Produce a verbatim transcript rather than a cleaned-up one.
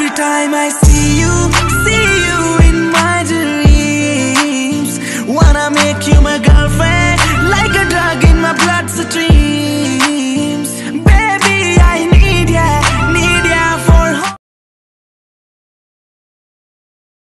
time I see you, see you in my dreams. Wanna make you my girl.